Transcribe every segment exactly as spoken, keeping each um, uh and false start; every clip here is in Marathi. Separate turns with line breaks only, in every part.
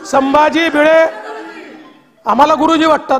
संभाजी भिडे आम्हाला गुरुजी वाटतात।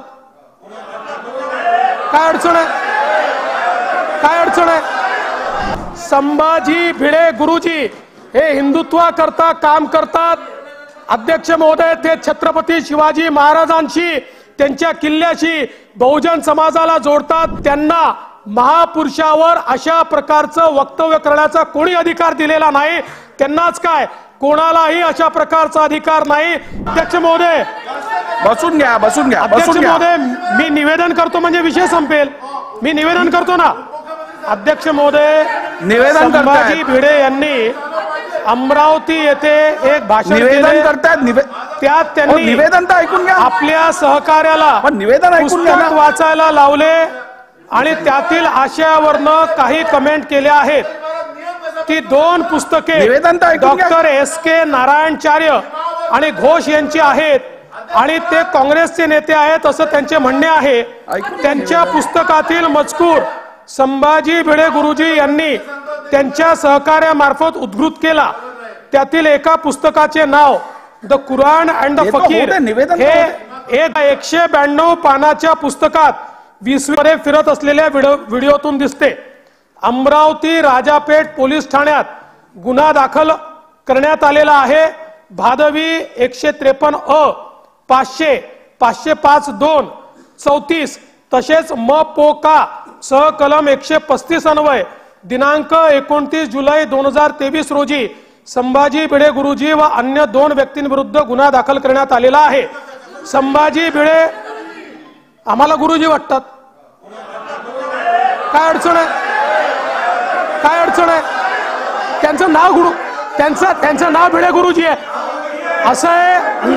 काय अडचण आहे? काय अडचण आहे? संभाजी भिडे गुरुजी हे हिंदुत्वाकरता काम करतात। अध्यक्ष महोदय, ते छत्रपती शिवाजी महाराजांशी, त्यांच्या किल्ल्याशी बहुजन समाजाला जोडतात। त्यांना महापुरुषावर अशा प्रकारचं वक्तव्य करण्याचा कोणी अधिकार दिलेला नाही। त्यांनाच काय, कोणालाही अशा प्रकारचा अधिकार नाही। अध्यक्ष महोदय,
बसून घ्या बसून घ्या
अध्यक्ष
बसून घ्या।
महोदय, मी निवेदन करतो म्हणजे विषय संपेल। मी निवेदन करतो ना अध्यक्ष महोदय।
निवेदन
संभाजी भिडे यांनी अमरावती येथे एक भाषण
निवेदन करतात।
त्यात त्यांनी
निवेदन तर ऐकून घ्या।
आपल्या सहकार्याला
पण निवेदन ऐकून घ्या ना।
पुस्तक वाचायला लावले आणि त्यातील आशयावरनं काही कमेंट केल्या आहेत। ती दोन पुस्तके
निवेदन तर ऐकून घ्या।
डॉक्टर एस के नारायणचार्य आणि घोष यांची आहेत आणि ते काँग्रेसचे नेते आहेत असं त्यांचे म्हणणे आहे। त्यांच्या पुस्तकातील मजकूर संभाजी भिडे गुरुजी यांनी त्यांच्या सहकार्यामार्फत उद्धृत केला। त्यातील एका पुस्तकाचे नाव the Quran and the Fakir हे एक एकशे ब्याण्णव पानाच्या पुस्तकात वीसमध्ये फिरत असलेल्या व्हिडिओतून दिसते। अमरावती राजापेठ पोलीस ठाण्यात गुन्हा दाखल करण्यात आलेला आहे। भादवी एकशे त्रेपन्न अ पाचशे पाचशे पाच दोन चौतीस तसेच म पो का सह कलम एकशे पस्तीस अन्वय दिनांक एकोणतीस जुलै दोन हजार तेवीस रोजी संभाजी भिडे गुरुजी व अन्य दोन व्यक्तींविरुद्ध गुन्हा दाखल करण्यात आलेला आहे। संभाजी भिडे आम्हाला गुरुजी वाटतात। काय अडचण आहे? काय अडचण आहे? त्यांचं नाव गुरु त्यांचं त्यांचं नाव भिडे गुरुजी आहे असं आहे।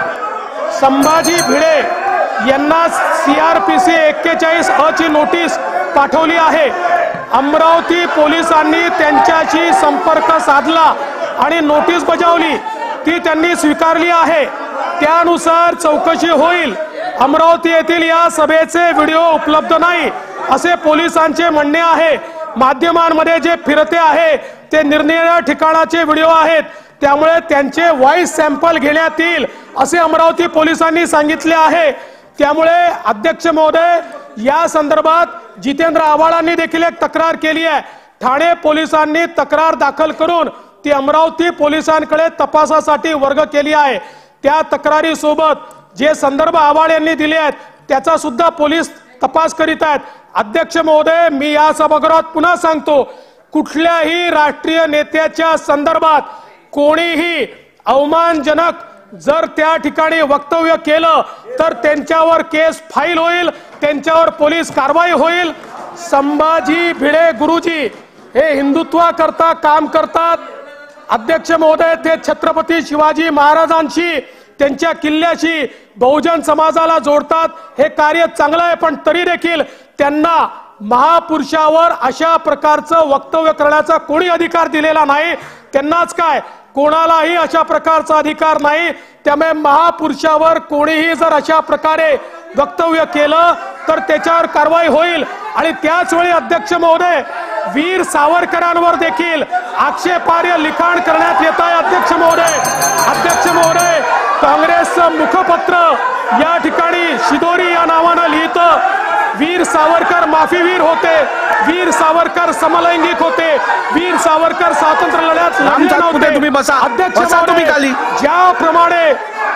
संभाजी भिडे यांना सीआरपीसी एक्केचाळीस अ ची नोटीस पाठवली आहे। अमरावती पोलिसांनी त्यांच्याशी संपर्क साधला आणि नोटीस बजावली, ती त्यांनी स्वीकारली आहे। त्यानुसार चौकशी होईल। अमरावती येथील या सभेचे व्हिडिओ उपलब्ध नाही असे पोलिसांचे म्हणणे आहे। माध्यमांमध्ये जे फिरते आहे ते निरनिराळ्या ठिकाणाचे व्हिडिओ आहेत, त्यामुळे त्यांचे व्हॉइस सॅम्पल घेण्यात येईल असे अमरावती पोलिसांनी सांगितले आहे। त्यामुळे अध्यक्ष महोदय, या संदर्भात जितेंद्र आव्हाडांनी देखील एक तक्रार केली आहे। ठाणे पोलिसांनी तक्रार दाखल करून ती अमरावती पोलिसांकडे तपासासाठी वर्ग केली आहे। त्या तक्रारी सोबत जे संदर्भ आव्हाड यांनी दिले आहेत त्याचा सुद्धा पोलीस तपास करीत आहेत। अध्यक्ष महोदय, मी या सभागृहात पुन्हा सांगतो, कुठल्याही राष्ट्रीय नेत्याच्या संदर्भात कोणीही अवमानजनक जर त्या ठिकाणी वक्तव्य केलं तर त्यांच्यावर केस फाईल होईल, त्यांच्यावर पोलीस कारवाई होईल। संभाजी भिडे गुरुजी हे हिंदुत्वाकरता काम करतात। अध्यक्ष महोदय, ते छत्रपती शिवाजी महाराजांशी, त्यांच्या किल्ल्याशी बहुजन समाजाला जोडतात। हे कार्य चांगलं आहे, पण तरी देखील त्यांना महापुरुषावर अशा प्रकारचं वक्तव्य करण्याचा कोणी अधिकार दिलेला नाही। त्यांनाच काय, कोणालाही अशा प्रकारचा अधिकार नाही। त्यामुळे महापुरुषावर कोणीही जर अशा प्रकारे वक्तव्य केलं तर त्याच्यावर कारवाई होईल। आणि त्याच वेळी अध्यक्ष महोदय, वीर सावरकरांवर देखील आक्षेपार्ह लिखाण करण्यात येत आहे। अध्यक्ष महोदय अध्यक्ष महोदय काँग्रेसचं मुखपत्र या ठिकाणी शिदोरी या नावानं लिहितं, वीर सावरकर माफीवीर होते, वीर सावरकर समलैंगिक होते, वीर सावरकर स्वातंत्र्य लढ्यात लढले नव्हते।
तुम्ही बसा
अध्यक्ष
बसा तुम्ही खाली।
ज्याप्रमाणे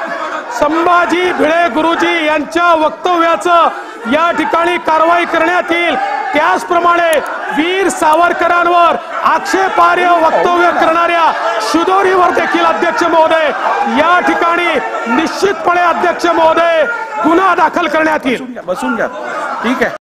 संभाजी भिडे गुरुजी यांच्या वक्तव्याचं या ठिकाणी कारवाई करण्यात येईल, त्याचप्रमाणे वीर सावरकरांवर आक्षेपार्ह वक्तव्य करणाऱ्या शिदोरीवर देखील अध्यक्ष महोदय या ठिकाणी निश्चितपणे अध्यक्ष महोदय गुन्हा दाखल करण्यात येईल।
बसून घ्या, ठीक आहे।